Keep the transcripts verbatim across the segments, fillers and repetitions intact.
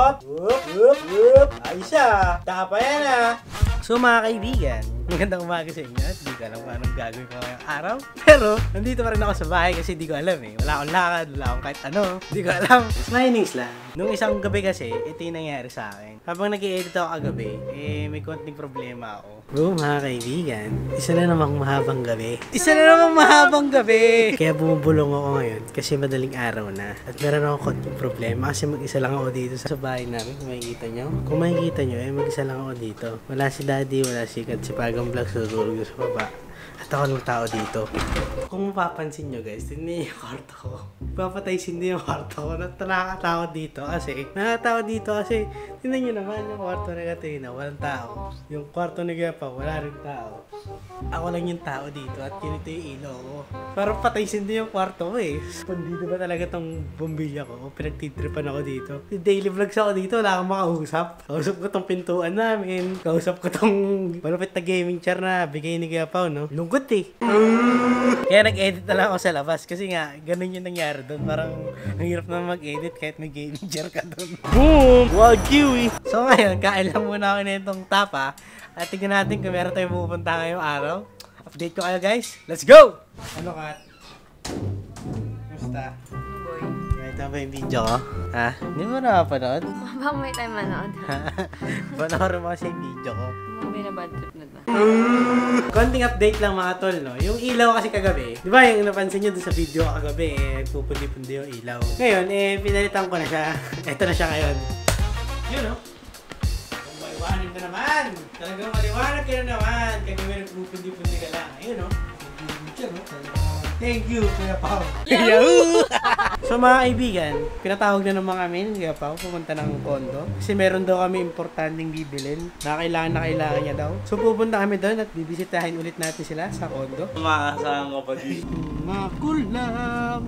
Whoop! Whoop! Whoop! Whoop! Ayos siya! Taka pa yan ah! So mga kaibigan, magandang umaga sa inyo at hindi ko alam paano gagawin ko ngayong araw. Pero, nandito pa rin ako sa bahay kasi hindi ko alam eh. Wala akong lakad, wala akong kahit ano. Hindi ko alam. Smilings lang. Nung isang gabi kasi, ito yung nangyari sa akin. Habang nag-i-edit ako kagabi, eh may konting problema ako. Bro, mga kaibigan, isa na namang mahabang gabi. Isa na namang mahabang gabi! Kaya bumubulong ako ngayon kasi madaling araw na. At meron ako konting problema kasi mag-isa lang ako dito sa bahay namin. Kung makikita nyo. Kung makikita nyo, eh mag-isa lang ako dito. Wala si Daddy, wala si Kat, si Pagang Vlog, tutulog sa baba. At ako ng tao dito. Kung mapapansin nyo guys, tingnan yung kwarto ko. Papataysin din yung kwarto ko. Nakakatakot dito kasi, nakakatakot dito kasi, tingnan nyo naman yung kwarto ni Katrina, walang tao. Yung kwarto ni Gapa, wala rin tao. Ako lang yung tao dito at ganito yung ilaw ko. Parang pataysin din yung kwarto ko eh. Pandito ba talaga tong bombilya ko? O pinagtitripan ako dito. Daily vlogs ako dito, wala akong makausap. Kausap ko tong pintuan namin. Kausap ko tong malupit na gaming chair na bigay ni Gapa, no? Lungkot eh. Kaya nag-edit na lang ako sa labas kasi nga, ganun yung nangyari doon. Parang ang hirap na mag-edit kahit may gaming chair ka doon. Boom! Wagyu eh! So ngayon, kain lang muna ako nitong tapa. At tignan natin kung meron tayong pupunta ngayong araw. Update ko kayo guys. Let's go! Ano Kat? Kumusta? Boy. Ito ba yung video ko? Ha? Hindi mo nakapanood? Baka may time manood. Panoorin mo kasi yung video ko. May na bad trip na ba? Konting update lang mga tol, no? Yung ilaw kasi kagabi, di ba yung napansin nyo dun sa video ko kagabi, eh, pupundi-pundi yung ilaw. Ngayon, eh, pinalitan ko na siya. Ito na siya ngayon. Yun, no? Maliwanag na naman! Talagang maliwanag ka na naman! Kagabi nagpupundi-pundi ka lang. Ayun, no? Thank you, Kuya Pao. Yahoo! So mga kaibigan, pinatawag na naman kami ni Kuya Pao pumunta ng kondo. Kasi meron daw kami importanteng bibilin na kailangan na kailangan niya daw. So pupunta kami doon at bibisitahin ulit natin sila sa kondo. Maasahan ko pa dito. Makulam!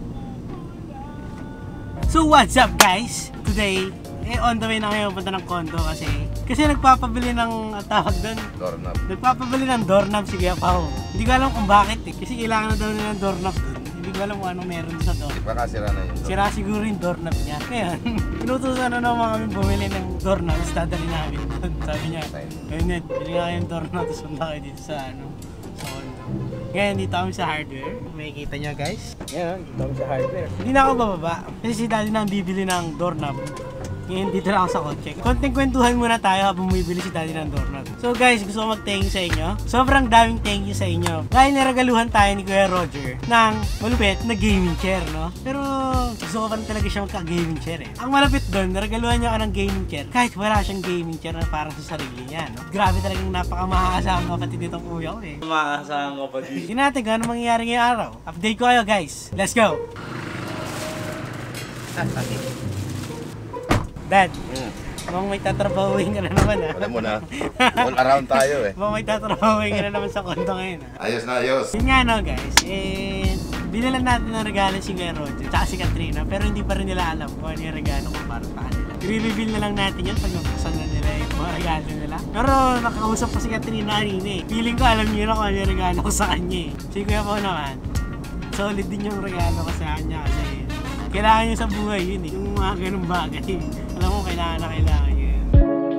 So what's up guys? Today, eh on the way na kayo punta ng kondo kasi kasi nagpapabili ng uh, tawag doon. Doorknob. Nagpapabili ng doorknob si Kuya Pao. Hindi ko alam kung bakit eh. Kasi kailangan na daw nila ng doorknob doon. Hindi ko alam kung anong meron sa door. Baka sira na yun. Sira siguro yung doorknob niya. Ngayon, pinutusan na naman kami bumili ng doorknob. Tapos dadali namin doon. Sabi niya, ayun net, bili nga yung doorknob. Tapos punta kayo dito sa ano, sa kondo. Ngayon, dito kami sa hardware. May kita nyo guys. Ngayon, dito kami sa hardware. Hindi na ako bababa. Kasi si daddy na ang bibili ng doorknob. Ngayon, dito na ako sa kotse. Konting kwentuhan muna tayo habang bumibili si daddy ng doorknob. So guys, gusto ko mag-thank you sa inyo. Sobrang daming thank you sa inyo. Dahil niragaluhan tayo ni Kuya Roger ng malupit na gaming chair, no? Pero gusto ko pa rin talaga siya magka-gaming chair eh. Ang malupit doon, niragaluhan niya ka ng gaming chair. Kahit wala siyang gaming chair na parang sa sarili niya, no? Grabe talagang napaka-makakasama kapatid nitong kuya ko eh. Maasahan ko pa dito. Tingnan natin kung ano mangyayari ngayong araw. Update ko kayo guys. Let's go! Dad, Hmm. mukhang may tatrabahuin ka na naman ha. Alam mo na, all around tayo eh. Mukhang may tatrabahuin ka na naman sa kondo ngayon ha. Ayos na ayos. Yun nga no guys, eh, binilan natin ng regalo si Kuya Roger tsaka si Katrina pero hindi pa rin nila alam kung ano yung regalo ko para sa kanila. I-reveal na lang natin yun pag nabuksan na nila yung mga regalo nila. Pero nakausap pa si Katrina kanina eh. Feeling ko alam niyo na kung ano yung regalo ko sa kanya eh. Si Kuya po naman, solid din yung regalo ko sa kanya kasi kailangan niya sa buhay yun eh. Yung mga ganung bagay. Alam mo, kailangan na kailangan niya yun.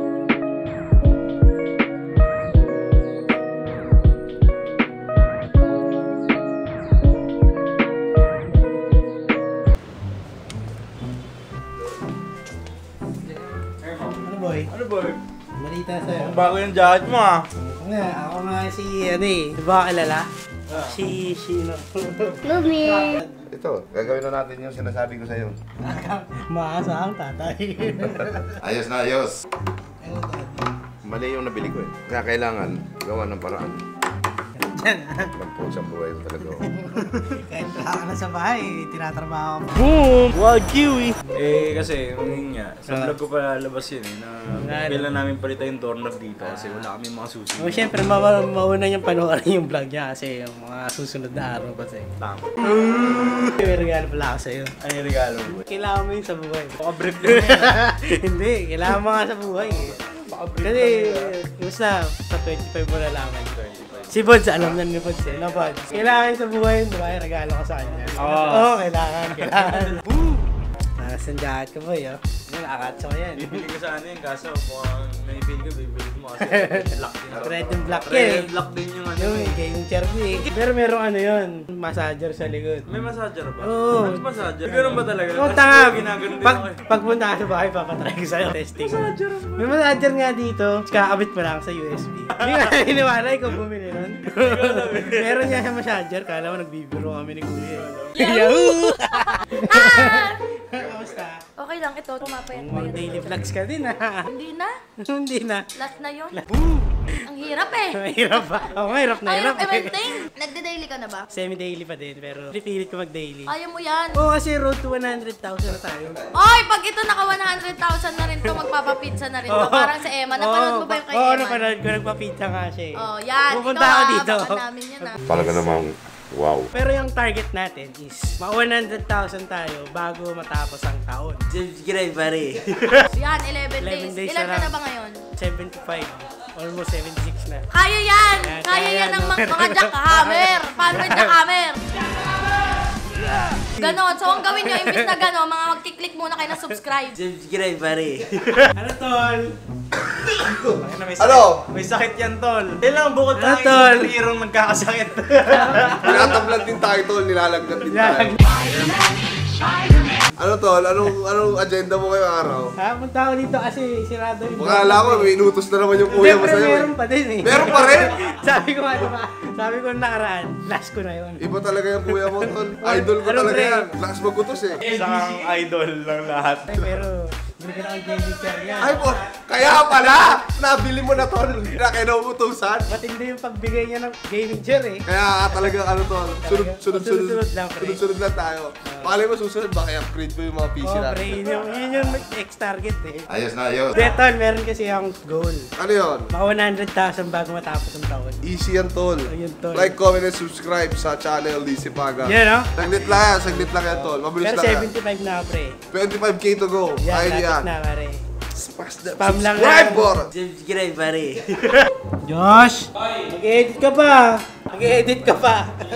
Ano boy? Ano boy? Malita sa'yo. Ang bago yung jacket mo ah. Ako nga, ako nga si ano eh. Di ba kilala? Si, si, no. Lumi! Ito, gagawin na natin yung sinasabi ko sa'yo. Maasa ang tatay. Ayos na ayos. Mali yung nabili ko eh. Kaya kailangan gawa ng paraan. Diyan. Magpuot sa buhay ko talaga. Kahit wala ka na sa bahay, tinatrabaho ko. Boom! Wagyu eh! Eh kasi, yun nga, sa Ah. vlog ko pa lalabas yun eh, na Nga, kailan namin palitan yung doorknob dito kasi wala kami mga susi. O syempre, ma mauna niyang panoorin yung vlog niya kasi yung mga susunod na araw kasi. Tama. May regalo pala ako sa'yo. Ano yung regalo mo? Kailangan mo yun sa buhay. Baka brief lang yan. Hindi, kailangan mo nga sa buhay eh. Baka brief Kasi, lang yan. basta sa twenty-five mo nalaman. twenty-five. Si Bods, alam na ni Bods eh. No, Bods? Kailangan sa buhay, di ba? Yung regalo ko sa kanya. Oo. Oo, kailangan, kailangan. Boom! Nakasan jacket ko boy, oh. Yan, akatsa ko yan. Bibili ko sana yun, kaso mukhang naipil ko, bibili mo kasi lock din. Red and black Red eh. and black din yung ano. Yung eh. gaming chair ko eh. Pero merong ano yun, massager sa likod. May massager ba? Oo. Ano massager? Ganun ba talaga? Oo, Kasi tanga. ko ginagano din Pag, ako eh. pagpunta ka sa bahay, papatry ko sa'yo. Testing. May massager nga dito. Kakabit mo lang sa U S B. Hindi nga hiniwala, ikaw bumili nun. Meron niya sa massager. Kala mo nagbibiro kami ni Kuya. Yahoo! Kamusta? Okay lang, ito, pumapayat pa Mga yun. daily vlogs ka din ha. Hindi na. Hindi na. Last na yun. Boom! Ang hirap eh. Mahirap ba? Oo, mahirap na Ayaw hirap eh. i-maintain. Nagde-daily ka na ba? Semi-daily pa din, pero pipilit ko mag-daily. Ayaw mo yan. Oo, kasi road to one hundred thousand na tayo. Oy, pag ito naka one hundred thousand na rin to, magpapapizza na rin to. Parang sa Emma. Napanood mo ba yung kay Oo, Emma? napanood ko. Nagpapita nga siya eh. Oh, yan. Pupunta Ikaw ako ah, dito. baka namin yan ah. Talaga namang wow. Pero yung target natin is ma one hundred thousand tayo bago matapos ang taon. Subscribe pare. Yan, eleven eleven days. days Ilan na ka lang. na ba ngayon? seventy-five. Almost seventy-six na. Kaya yan! Kaya- Kaya kaya yan ng no? mga, mga jackhammer! Paano yung jackhammer? Ganon. So, ang gawin nyo, imbis na ganon, mga magkiklik muna kayo na subscribe. Subscribe pare. Ano tol? Ano, may sakit, Ano? May sakit yan, tol. Kailangan bukod Ano, tayo tol? sa hirong nagkakasakit. Tinatablan din tayo tol, nilalagnat din tayo. Ano tol? Anong, anong agenda mo ngayong araw? Ha? Punta ako dito kasi sirado yung Makakala ko, may inutos na naman yung kuya mo Siyempre, sa'yo eh. meron pa din eh. Meron pa rin? Sabi ko nga diba? Sabi ko nakaraan, last ko na yun. Iba talaga yung kuya mo tol. Idol ko Ano, talaga pre? yan. Lakas magutos eh. Isang idol lang lahat. Ay, pero hindi ka na ang gaming chair nga. Ay po, kaya pala! Nabili mo na tol. Na kinauutusan. Matindi yung pagbigay niya ng gaming chair eh. Kaya talaga ano tol, sunod, sunod, sunod, Sunod-sunod lang, pre. sunod, sunod lang tayo. Pakali mo susunod, baka i-upgrade mo yung mga P C Oh, natin. pre, yun yung, yun yung ex-target eh. Ayos na ayos. Deton, meron kasi akong goal. Ano yun? Mga one hundred thousand bago matapos ang taon. Easy yan tol. Ayun, tol. Like, comment, and subscribe sa channel D C Paga. Yan no? Saglit lang yan, saglit lang yan tol. Mabilis Pero lang yan. seventy-five na pre. twenty-five K to go. Yan, Kaya lapit yan. na pare. Smash that Spam lang subscribe na. button. Subscribe pare. Josh! Mag-edit ka pa! Mag-edit ka pa!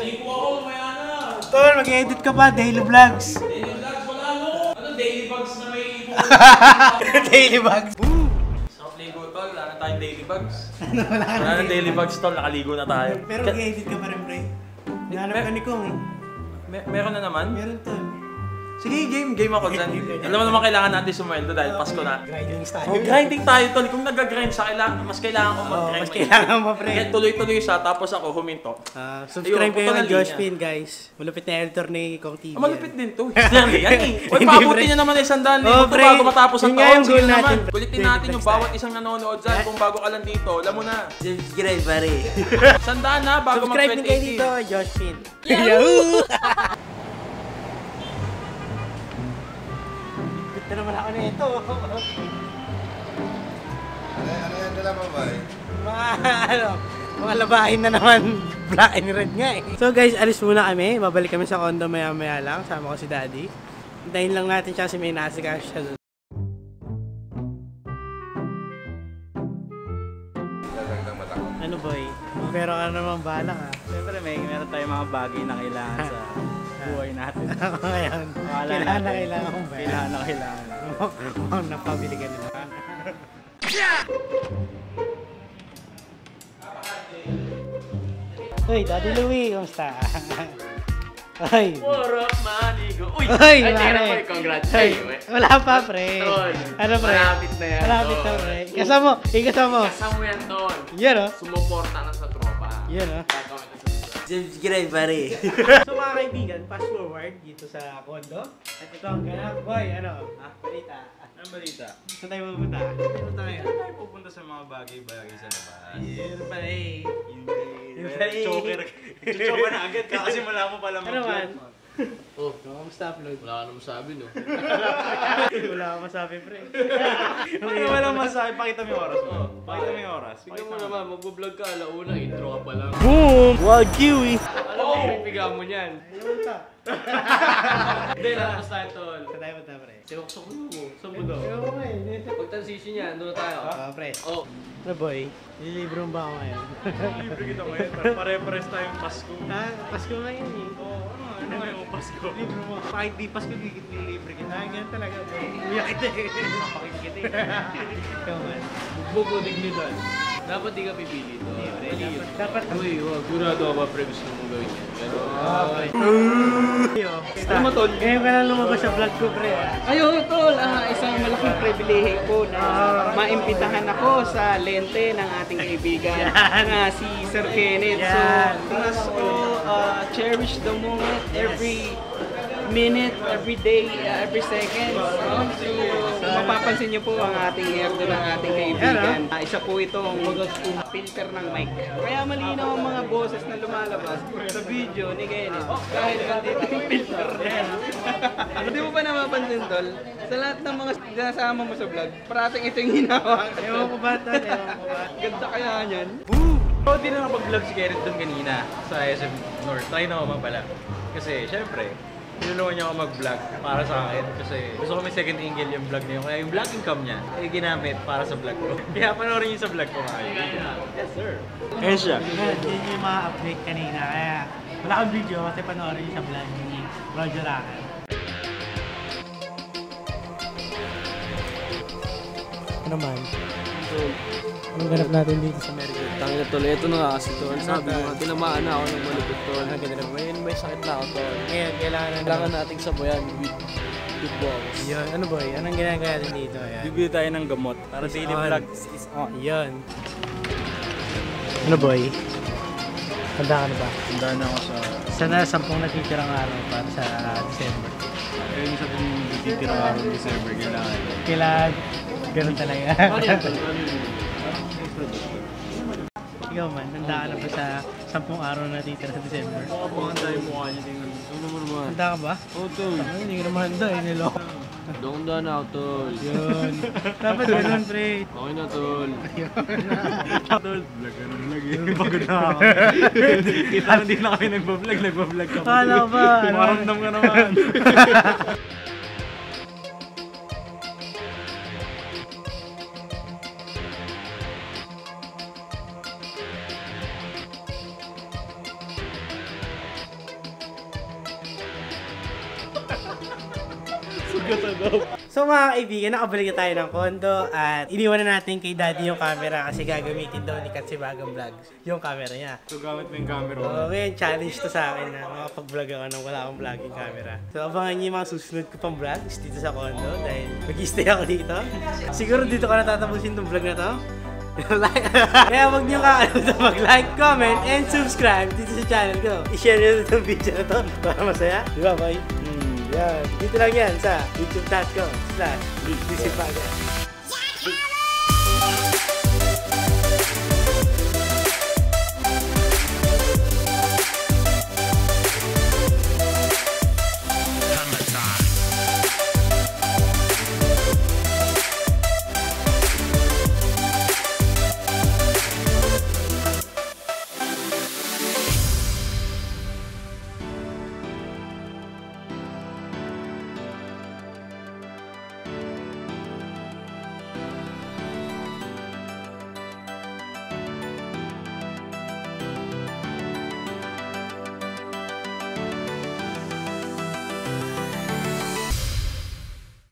Tol, mag-edit ka pa, daily vlogs. Daily vlogs, wala mo! Anong daily vlogs na may daily vlogs? Sarap ligo, tol. Wala na tayong daily bugs. Wala na daily bugs, tol. Nakaligo na tayo. Pero mag-edit ka pa rin, pre. Nanap ka ni Kong eh. Me- meron na naman? Meron tol. Sige, game. Game ako dyan. Alam mo naman kailangan natin sumweldo dahil Pasko na. Grinding style. Oh, grinding tayo, tol. Kung nag-grind siya, kailangan, mas kailangan ko Oo, mag-grind. mas kailangan mo, pre. Kaya tuloy-tuloy siya, tapos ako huminto. Ah, subscribe Ayun, kayo puto kay na Josh linya. Pin, guys. Malupit na editor ni Kong T V. Ah, malupit din to. Yan eh. Uy, Hindi, paabuti pre. niya naman isang daan Oo, libo to pre. bago matapos ang Yun nga taon. yung Sige goal naman. natin. Kulitin Twenty natin yung next bawat time. isang nanonood dyan. Kung bago ka lang dito, alam mo na. Subscribe, pare. Isang daan na bago Subscribe din kayo mag-twenty dito, eighteen. Josh Pin. Yahoo! Bit na naman ako nito. Ano, ano yan nila babay? Mga ano, mga labahin na naman. Black and red nga eh. So guys, alis muna kami. Babalik kami sa condo maya-maya lang. Sama ko si Daddy. Hintayin lang natin siya kasi may nasikaso siya doon. Talagang mata ko. Ano boy? Pero ka naman balang ha. Siyempre, may meron tayong mga bagay na kailangan sa buhay natin. Ako ngayon, Wala kailangan na natin. kailangan kong bayan. Kailangan na kailangan. Mukhang napabili ka nila. Uy, Daddy Louie, kumusta? Uy! Puro manigo. Uy! Uy, Ay, teka na pare. po, congrats. Uy, Ay, uy. wala pa, pre. Tol, Ano, pre? malapit na yan, Malapit na, tol. pre. Kasama mo, ikasama mo. Kasama mo yan, Tol. Yan, oh. Sumuporta na sa tropa. Yan, oh. Gagawin na sa subscribe. Subscribe, pare. So, mga kaibigan, fast forward dito sa condo. At ito ang ganap. Boy, ano? Ah, balita. Anong balita? Saan tayo pupunta? Saan pupunta ngayon? Saan tayo pupunta sa mga bagay-bagay sa labas? Yun pa eh. Yun ba eh. Yun ba eh. Choker. Choker na agad kasi wala mo pala Ano man? Oh, Kamusta upload? wala ka naman sabi, no? Wala akong masabi, pre. Ano wala masabi? Pakita mo yung oras mo. Pakita mo yung oras. Tingnan mo naman, magbo-vlog ka, alauna, intro ka pa lang. Boom! Wild kiwi! Alam mo, may higa mo niyan. Ayun ta. Hindi, lalabas tayo, tol. Sa tayo punta, pre. Ewan ko mo. Saan mo daw? Ayun ko eh. Pag-transition yan, doon na tayo. Ah, pre. Oh. Ano boy? Nililibro mo ba ako ngayon? Libre kita ngayon. Pare-pares tayong Pasko. Ha? Pasko ngayon eh. Oo, ano nga, ano nga yung Pasko? Libro mo. Kahit di Pasko, gigit nililibre kita. Ah, ganyan talaga. Umiyak kita eh. Pakingkit eh. Ikaw man. Bugbog o dignidad. Dapat di ka pipili to. Dapat, dapat. Uy, wag. Sigurado ka ba, pre, gusto mong gawin yan? Pero, Okay. Ano mo, tol? Ngayon ka lang lumabas sa vlog ko, pre. Ayun, tol, ah, isang malaking pribilehe ko na maimbitahan ako sa lente ng ating kaibigan na si Sir Kenneth. So, Yan. mas ko uh, cherish the moment every minute, every day, uh, every second. No? So, mapapansin niyo po ang ating nerdo ng ating kaibigan. Ah, isa po itong filter ng mic. Kaya malinaw ang mga boses na lumalabas sa video ni Kenneth. Kahit nandito yung filter na yan. Hindi mo ba napapansin, tol? Sa lahat ng mga sinasama mo sa vlog, parating ito yung hinahawakan. Ewan ko ba, tol? Ewan ko ba? Ganda kaya yan. Oo, di na nakapag-vlog si Garrett doon kanina sa S M North. Try na naman pala. Kasi, syempre, tinulungan niya ako mag-vlog para sa akin. Kasi gusto ko may second angle yung vlog niya. Kaya yung vlogging cam niya, ay ginamit para sa vlog ko. Kaya panoorin niyo sa vlog ko mga kaibigan. Yes, sir. Kaya siya. Yan, yun yung mga update kanina. Kaya wala akong video kasi panoorin sa vlog ni Roger Acker. Ano man? Anong ganap natin dito sa Amerika? Tangin na, tol. Ito na nga kasi, tol. Sabi mo, nga, tinamaan na ako ng malupit, tol. Ano ganap? May, may sakit na ako, tol. Ngayon, kailangan na Kailangan nating sabayan with, with balls. Yun, ano boy? Anong ginagawa natin dito? Ayan. Bibili tayo ng gamot para Is daily on. vlog is on. Yun. Ano boy? Handa ka na ba? Handa na ako sa... Sana sampung natitirang araw para sa December. Ayun sa kung titirang araw ng December, kailangan. Kailangan, ganun talaga. Ikaw man, handa ka na ba sa sampung araw na natitira sa December? Baka po handa yung mukha niya. Tingnan. Ano mo naman? Handa ka ba? Oo, tol. Ay, hindi ka naman handa eh, niloko. Doon na na ako, tol. Yun. Dapat ganun, pre. Okay na, tol. Tol, vlog ka na vlog eh. Pagod na ako. Kita na din na kami nagbablog, nagbablog ka. Kala ko ba? ano? Maramdam ka naman. So mga kaibigan, nakabalik na tayo ng kondo at iniwan na natin kay Daddy yung camera kasi gagamitin daw ni Katsibagang Vlogs yung camera niya. So gamit mo yung camera. So ngayon, challenge to sa akin na makapag-vlog ako nang wala akong vlogging camera. So abangan niyo yung mga susunod ko pang vlogs dito sa kondo dahil mag-stay ako dito. Siguro dito ka natatapusin tong vlog na to. Kaya huwag niyo kakalimutan mag-like, comment, and subscribe dito sa channel ko. I-share niyo itong video na to para masaya. Di ba, boy? Hmm, yan. Dito lang yan sa youtube dot com slash Disipagan.